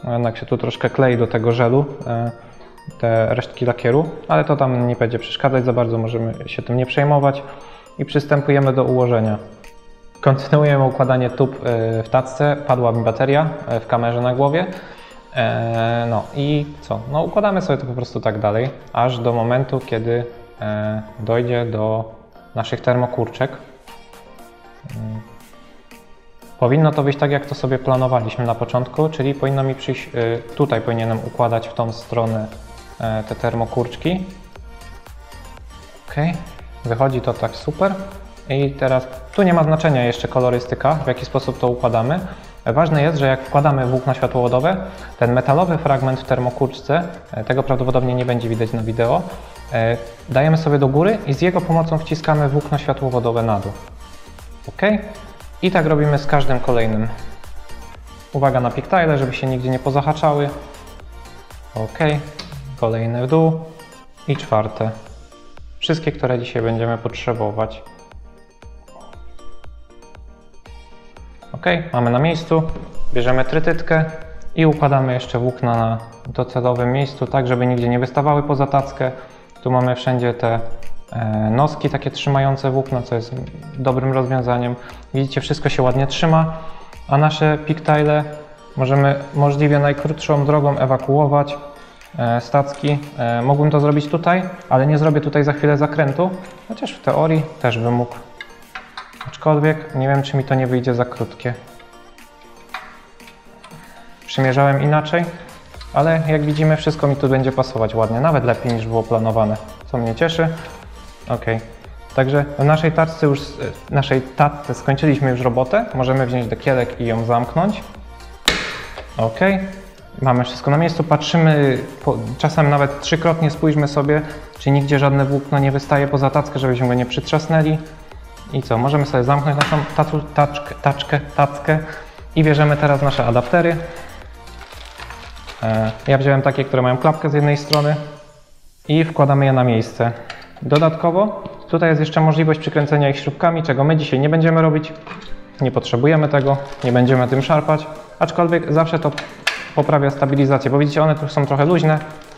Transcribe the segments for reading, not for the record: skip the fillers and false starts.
jednak się tu troszkę klei do tego żelu, te resztki lakieru, ale to tam nie będzie przeszkadzać za bardzo, możemy się tym nie przejmować i przystępujemy do ułożenia. Kontynuujemy układanie tub w tacce, padła mi bateria w kamerze na głowie. No i co? No układamy sobie to po prostu tak dalej, aż do momentu, kiedy dojdzie do naszych termokurczek. Powinno to wyjść tak, jak to sobie planowaliśmy na początku, czyli powinno mi przyjść, tutaj powinienem układać w tą stronę te termokurczki. Ok, wychodzi to tak super. I teraz tu nie ma znaczenia jeszcze kolorystyka, w jaki sposób to układamy. Ważne jest, że jak wkładamy włókna światłowodowe, ten metalowy fragment w termokurczce, tego prawdopodobnie nie będzie widać na wideo, dajemy sobie do góry i z jego pomocą wciskamy włókno światłowodowe na dół. Ok? I tak robimy z każdym kolejnym. Uwaga na pigtaile, żeby się nigdzie nie pozahaczały. Ok, kolejne w dół i czwarte. Wszystkie, które dzisiaj będziemy potrzebować. Ok, mamy na miejscu, bierzemy trytytkę i układamy jeszcze włókna na docelowym miejscu, tak żeby nigdzie nie wystawały poza tackę. Tu mamy wszędzie te noski takie trzymające włókna, co jest dobrym rozwiązaniem. Widzicie, wszystko się ładnie trzyma, a nasze pigtaile możemy możliwie najkrótszą drogą ewakuować z tacki. Mógłbym to zrobić tutaj, ale nie zrobię tutaj za chwilę zakrętu, chociaż w teorii też bym mógł. Aczkolwiek nie wiem, czy mi to nie wyjdzie za krótkie. Przymierzałem inaczej, ale jak widzimy, wszystko mi tu będzie pasować ładnie, nawet lepiej niż było planowane, co mnie cieszy. Ok, także w naszej tacce skończyliśmy już robotę. Możemy wziąć dekielek i ją zamknąć. Ok, mamy wszystko na miejscu, patrzymy, czasem nawet trzykrotnie spójrzmy sobie, czy nigdzie żadne włókno nie wystaje poza tackę, żebyśmy go nie przytrzasnęli. I co, możemy sobie zamknąć naszą tackę i bierzemy teraz nasze adaptery. Ja wziąłem takie, które mają klapkę z jednej strony i wkładamy je na miejsce. Dodatkowo tutaj jest jeszcze możliwość przykręcenia ich śrubkami, czego my dzisiaj nie będziemy robić. Nie potrzebujemy tego, nie będziemy tym szarpać, aczkolwiek zawsze to poprawia stabilizację, bo widzicie, one tu są trochę luźne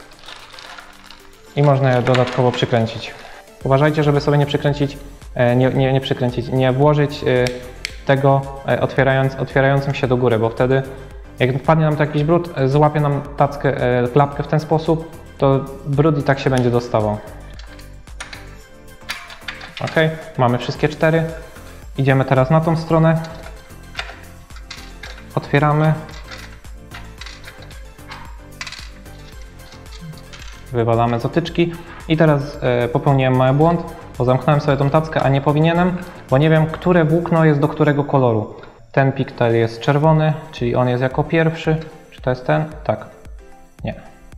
i można je dodatkowo przykręcić. Uważajcie, żeby sobie nie przykręcić, nie włożyć tego otwierającym się do góry, bo wtedy jak wpadnie nam tu jakiś brud, złapie nam tackę, klapkę w ten sposób, to brud i tak się będzie dostawał. Ok, mamy wszystkie 4. Idziemy teraz na tą stronę. Otwieramy. Wywalamy zatyczki. I teraz popełniłem mały błąd, bo zamknąłem sobie tą tackę, a nie powinienem, bo nie wiem, które włókno jest do którego koloru. Ten pigtail jest czerwony, czyli on jest jako pierwszy. Czy to jest ten? Tak. Nie.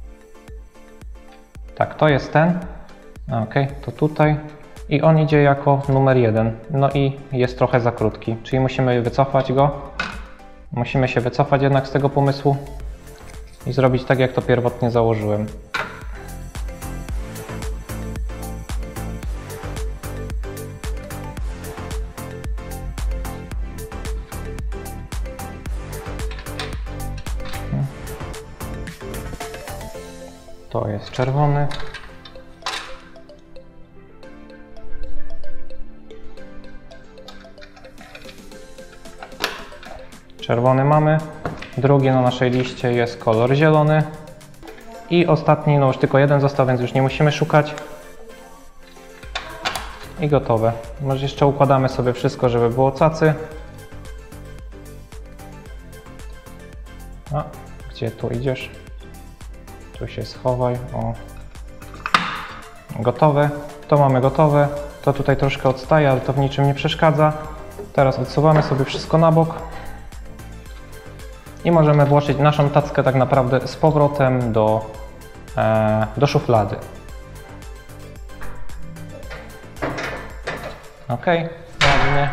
Tak, to jest ten. Ok, to tutaj. I on idzie jako numer 1. No i jest trochę za krótki, czyli musimy wycofać go. Musimy się wycofać jednak z tego pomysłu i zrobić tak, jak to pierwotnie założyłem. To jest czerwony. Czerwony mamy. Drugi na naszej liście jest kolor zielony. I ostatni, no już tylko jeden został, więc już nie musimy szukać. I gotowe. Może jeszcze układamy sobie wszystko, żeby było cacy. A, gdzie tu idziesz? Tu się schowaj. O. Gotowe. To mamy gotowe. To tutaj troszkę odstaje, ale to w niczym nie przeszkadza. Teraz odsuwamy sobie wszystko na bok. I możemy włożyć naszą tackę tak naprawdę z powrotem do szuflady. Ok, ładnie.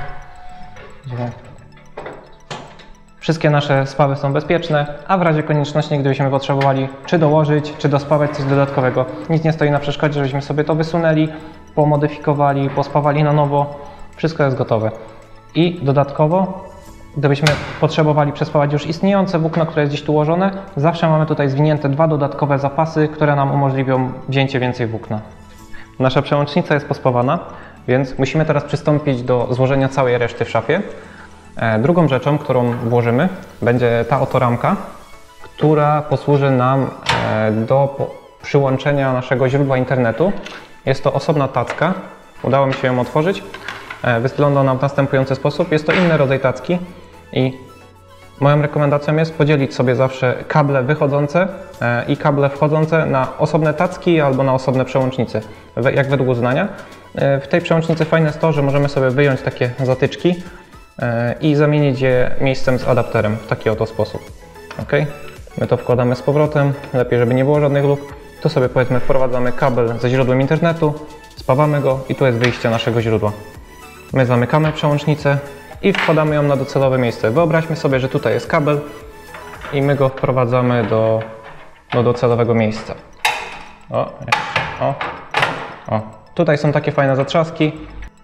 Wszystkie nasze spawy są bezpieczne, a w razie konieczności, gdybyśmy potrzebowali czy dołożyć, czy dospawać coś dodatkowego, nic nie stoi na przeszkodzie, żebyśmy sobie to wysunęli, pomodyfikowali, pospawali na nowo. Wszystko jest gotowe. I dodatkowo Gdybyśmy potrzebowali przespawać już istniejące włókno, które jest gdzieś tu ułożone, zawsze mamy tutaj zwinięte 2 dodatkowe zapasy, które nam umożliwią wzięcie więcej włókna. Nasza przełącznica jest pospawana, więc musimy teraz przystąpić do złożenia całej reszty w szafie. Drugą rzeczą, którą włożymy, będzie ta oto ramka, która posłuży nam do przyłączenia naszego źródła internetu. Jest to osobna tacka, udało mi się ją otworzyć. Wygląda ona w następujący sposób. Jest to inny rodzaj tacki i moją rekomendacją jest podzielić sobie zawsze kable wychodzące i kable wchodzące na osobne tacki albo na osobne przełącznice, jak według uznania. W tej przełącznicy fajne jest to, że możemy sobie wyjąć takie zatyczki i zamienić je miejscem z adapterem w taki oto sposób. Ok? My to wkładamy z powrotem, lepiej żeby nie było żadnych luk. Tu sobie powiedzmy wprowadzamy kabel ze źródłem internetu, spawamy go i tu jest wyjście naszego źródła. My zamykamy przełącznicę i wkładamy ją na docelowe miejsce. Wyobraźmy sobie, że tutaj jest kabel i my go wprowadzamy do docelowego miejsca. Tutaj są takie fajne zatrzaski.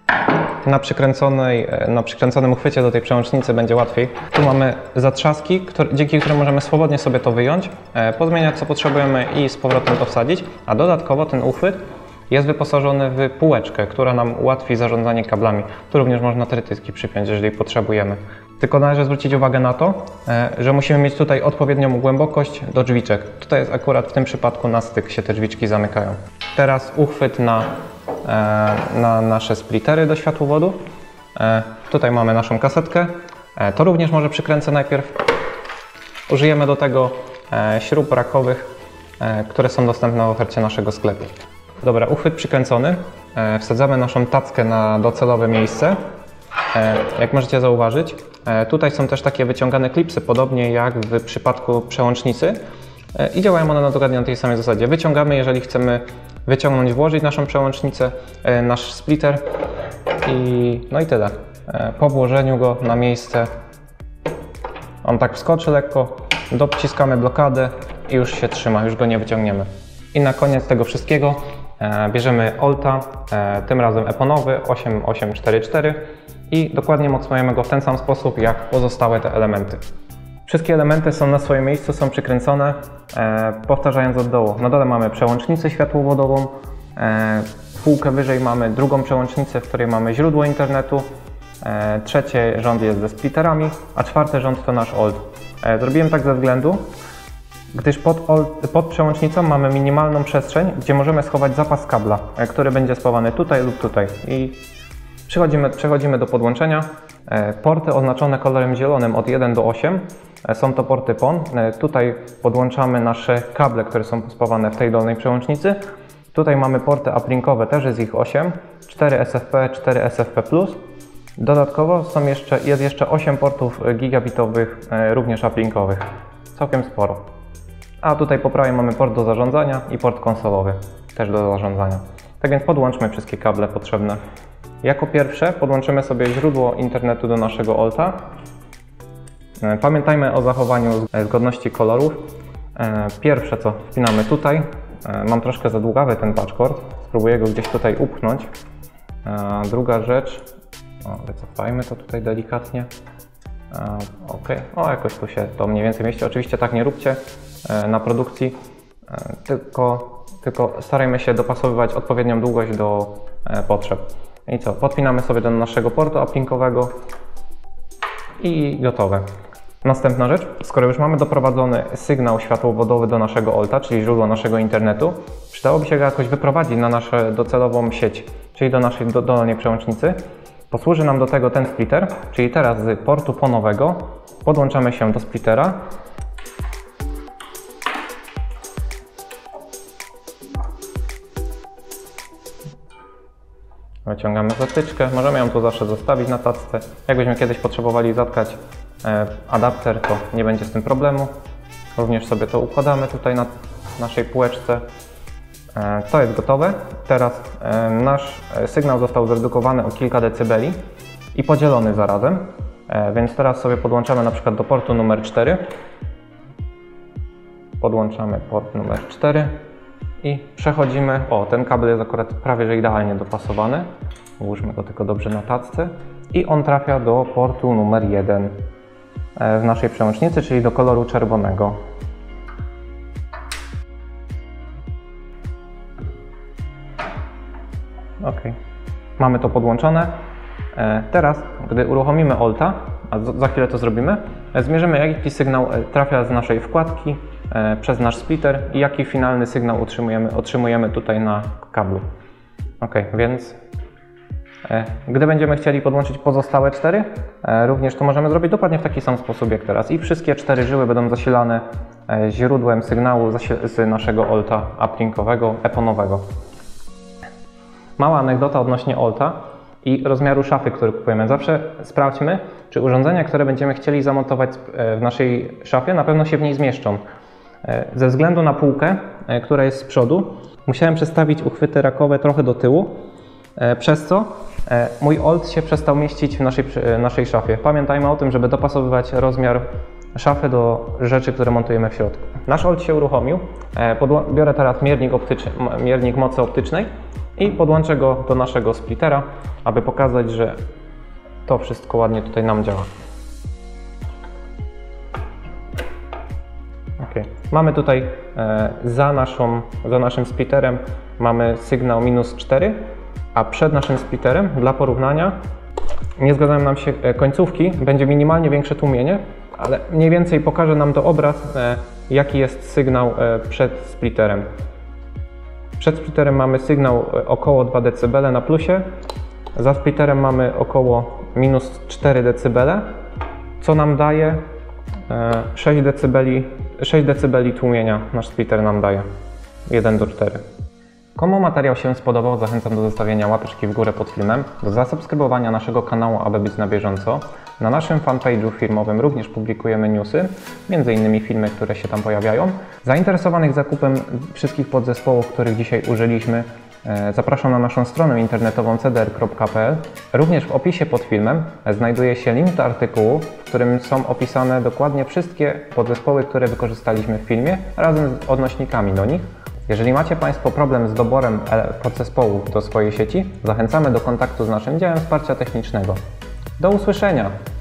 Na przykręconym uchwycie do tej przełącznicy będzie łatwiej. Tu mamy zatrzaski, dzięki którym możemy swobodnie sobie to wyjąć, pozmieniać co potrzebujemy i z powrotem to wsadzić, a dodatkowo ten uchwyt jest wyposażony w półeczkę, która nam ułatwi zarządzanie kablami. Tu również można trytytki przypiąć, jeżeli potrzebujemy. Tylko należy zwrócić uwagę na to, że musimy mieć tutaj odpowiednią głębokość do drzwiczek. Tutaj jest akurat w tym przypadku na styk się te drzwiczki zamykają. Teraz uchwyt na nasze splittery do światłowodów. Tutaj mamy naszą kasetkę. To również może przykręcę najpierw. Użyjemy do tego śrub rakowych, które są dostępne w ofercie naszego sklepu. Dobra, uchwyt przykręcony. Wsadzamy naszą tackę na docelowe miejsce. Jak możecie zauważyć, tutaj są też takie wyciągane klipsy, podobnie jak w przypadku przełącznicy. I działają one na dokładnie na tej samej zasadzie. Wyciągamy, jeżeli chcemy wyciągnąć, włożyć naszą przełącznicę, nasz splitter no i tyle. Po włożeniu go na miejsce on tak wskoczy lekko, dociskamy blokadę i już się trzyma, już go nie wyciągniemy. I na koniec tego wszystkiego bierzemy Olta, tym razem eponowy 8844 i dokładnie mocujemy go w ten sam sposób jak pozostałe te elementy. Wszystkie elementy są na swoim miejscu, są przykręcone, powtarzając od dołu. Na dole mamy przełącznicę światłowodową, półkę wyżej mamy drugą przełącznicę, w której mamy źródło internetu, trzeci rząd jest ze splitterami, a czwarty rząd to nasz Olt. Zrobiłem tak ze względu, gdyż pod przełącznicą mamy minimalną przestrzeń, gdzie możemy schować zapas kabla, który będzie spawany tutaj lub tutaj. I przechodzimy do podłączenia. Porty oznaczone kolorem zielonym od 1 do 8 są to porty PON. Tutaj podłączamy nasze kable, które są spawane w tej dolnej przełącznicy. Tutaj mamy porty uplinkowe, też jest ich 8, 4 SFP, 4 SFP+. Dodatkowo jest jeszcze 8 portów gigabitowych, również uplinkowych. Całkiem sporo. A tutaj po prawej mamy port do zarządzania i port konsolowy, też do zarządzania. Tak więc podłączmy wszystkie kable potrzebne. Jako pierwsze podłączymy sobie źródło internetu do naszego Olta. Pamiętajmy o zachowaniu zgodności kolorów. Pierwsze co wpinamy tutaj. Mam troszkę za długawy ten patchcord, spróbuję go gdzieś tutaj upchnąć. Druga rzecz, wycofajmy to tutaj delikatnie. Ok, jakoś tu się to mniej więcej mieści. Oczywiście tak nie róbcie na produkcji, tylko starajmy się dopasowywać odpowiednią długość do potrzeb. I co? Podpinamy sobie do naszego portu uplinkowego i gotowe. Następna rzecz, skoro już mamy doprowadzony sygnał światłowodowy do naszego Olta, czyli źródła naszego internetu, przydałoby się go jakoś wyprowadzić na naszą docelową sieć, czyli do naszej dolnej przełącznicy. Posłuży nam do tego ten splitter, czyli teraz z portu ponowego podłączamy się do splittera. Wyciągamy zatyczkę, możemy ją tu zawsze zostawić na tacce. Jakbyśmy kiedyś potrzebowali zatkać adapter, to nie będzie z tym problemu. Również sobie to układamy tutaj na naszej półeczce. To jest gotowe. Teraz nasz sygnał został zredukowany o kilka decybeli i podzielony zarazem. Więc teraz sobie podłączamy na przykład do portu numer 4. Podłączamy port numer 4 i przechodzimy. Ten kabel jest akurat prawie że idealnie dopasowany. Ułóżmy go tylko dobrze na tacce. I on trafia do portu numer 1. w naszej przełącznicy, czyli do koloru czerwonego. Ok, mamy to podłączone. Teraz, gdy uruchomimy Alta, a za chwilę to zrobimy, zmierzymy, jaki sygnał trafia z naszej wkładki przez nasz splitter i jaki finalny sygnał otrzymujemy tutaj na kablu. Ok, więc gdy będziemy chcieli podłączyć pozostałe 4, również to możemy zrobić dokładnie w taki sam sposób jak teraz. I wszystkie 4 żyły będą zasilane źródłem sygnału z naszego Alta uplinkowego, eponowego. Mała anegdota odnośnie Alta i rozmiaru szafy, który kupujemy. Zawsze sprawdźmy, czy urządzenia, które będziemy chcieli zamontować w naszej szafie, na pewno się w niej zmieszczą. Ze względu na półkę, która jest z przodu, musiałem przestawić uchwyty rakowe trochę do tyłu, przez co mój Alt się przestał mieścić w naszej szafie. Pamiętajmy o tym, żeby dopasowywać rozmiar szafy do rzeczy, które montujemy w środku. Nasz Alt się uruchomił. Biorę teraz miernik mocy optycznej i podłączę go do naszego splittera, aby pokazać, że to wszystko ładnie tutaj nam działa. Okay. Mamy tutaj za naszym splitterem mamy sygnał -4, a przed naszym splitterem, dla porównania, nie zgadzają nam się końcówki, będzie minimalnie większe tłumienie, ale mniej więcej pokaże nam to obraz, jaki jest sygnał przed splitterem. Przed splitterem mamy sygnał około 2 dB na plusie, za splitterem mamy około -4 dB, co nam daje 6 dB tłumienia. Nasz splitter nam daje 1:4. Komu materiał się spodobał, zachęcam do zostawienia łapeczki w górę pod filmem, do zasubskrybowania naszego kanału, aby być na bieżąco. Na naszym fanpage'u firmowym również publikujemy newsy, m.in. filmy, które się tam pojawiają. Zainteresowanych zakupem wszystkich podzespołów, których dzisiaj użyliśmy, zapraszam na naszą stronę internetową cdr.pl. Również w opisie pod filmem znajduje się link do artykułu, w którym są opisane dokładnie wszystkie podzespoły, które wykorzystaliśmy w filmie, razem z odnośnikami do nich. Jeżeli macie Państwo problem z doborem podzespołów do swojej sieci, zachęcamy do kontaktu z naszym działem wsparcia technicznego. Do usłyszenia!